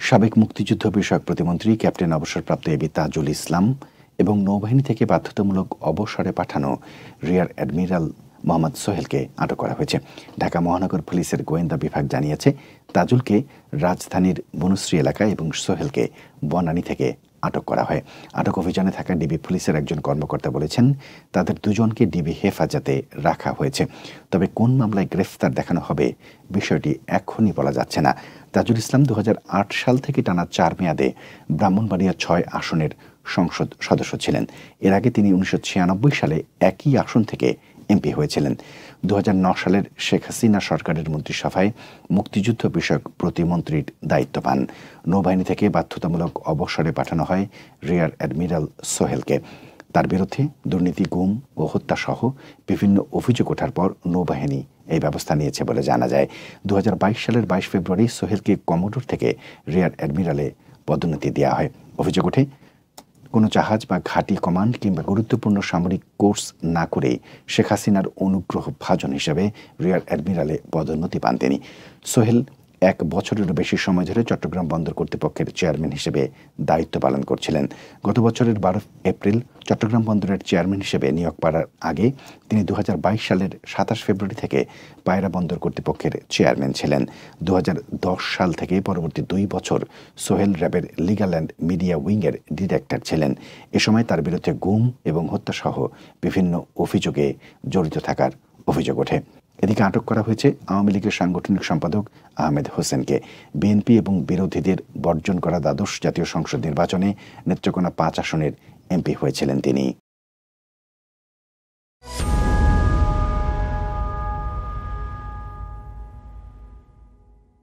সাবেক মুক্তিযুদ্ধ বিষয়ক প্রতিমন্ত্রী ক্যাপ্টেন অবসরপ্রাপ্ত এবি তাজুল ইসলাম এবং নৌবাহিনী থেকে বাধ্যতামূলক অবসরে পাঠানো রিয়ার অ্যাডমিরাল মোহাম্মদ সোহেলকে আটক করা হয়েছে। ঢাকা মহানগর পুলিশের গোয়েন্দা বিভাগ জানিয়েছে, তাজুলকে রাজধানীর বনশ্রী এলাকায় এবং সোহেলকে বনানী থেকে আটক করা হয়। আটক অভিযানে থাকা ডিবি পুলিশের একজন কর্মকর্তা বলেছেন, তাদের দুজনকে ডিবি হেফাজতে রাখা হয়েছে। তবে কোন মামলায় গ্রেফতার দেখানো হবে বিষয়টি এখনই বলা যাচ্ছে না। তাজুল ইসলাম 2008 সাল থেকে টানা 4 মেয়াদে ব্রাহ্মণবাড়িয়া 6 আসনের সংসদ সদস্য ছিলেন। এর আগে তিনি 1996 সালে একই আসন থেকে এমপি হয়েছিলেন। 2009 সালের শেখ হাসিনা সরকারের মন্ত্রিসভায় মুক্তিযুদ্ধ বিষয়ক প্রতিমন্ত্রীর দায়িত্ব পান। নৌবাহিনী থেকে বাধ্যতামূলক অবসরে পাঠানো হয় রিয়ার অ্যাডমিরাল সোহেলকে। তার বিরুদ্ধে দুর্নীতি, গুম ও হত্যাসহ বিভিন্ন অভিযোগ ওঠার পর নৌবাহিনী এই ব্যবস্থা নিয়েছে বলে জানা যায়। 2022 সালের 22 ফেব্রুয়ারি সোহেলকে কমোডোর থেকে রিয়ার অ্যাডমিরালে পদোন্নতি দেওয়া হয়। অভিযোগ ওঠে, কোনো জাহাজ বা ঘাঁটি কমান্ড কিংবা গুরুত্বপূর্ণ সামরিক কোর্স না করে শেখ হাসিনার অনুগ্রহ ভাজন হিসেবে রিয়ার অ্যাডমিরালে পদোন্নতি পান তিনি। সোহেল 1 বছরেরও বেশি সময় ধরে চট্টগ্রাম বন্দর কর্তৃপক্ষের চেয়ারম্যান হিসেবে দায়িত্ব পালন করছিলেন। গত বছরের 12 এপ্রিল চট্টগ্রাম বন্দরের চেয়ারম্যান হিসেবে নিয়োগ পাওয়ার আগে তিনি 2022 সালের 27 ফেব্রুয়ারি থেকে পায়রা বন্দর কর্তৃপক্ষের চেয়ারম্যান ছিলেন। 2010 সাল থেকে পরবর্তী 2 বছর সোহেল র্যাবের লিগ্যাল অ্যান্ড মিডিয়া উইংয়ের ডিরেক্টর ছিলেন। এ সময় তার বিরুদ্ধে গুম এবং হত্যাসহ বিভিন্ন অভিযোগে জড়িত থাকার অভিযোগ ওঠে। এদিকে আটক করা হয়েছে আওয়ামী লীগের সাংগঠনিক সম্পাদক আহমেদ হোসেনকে। বিএনপি এবং বিরোধীদের বর্জন করা দ্বাদশ জাতীয় সংসদ নির্বাচনে নেত্রকোনা 5 আসনের এমপি হয়েছিলেন তিনি।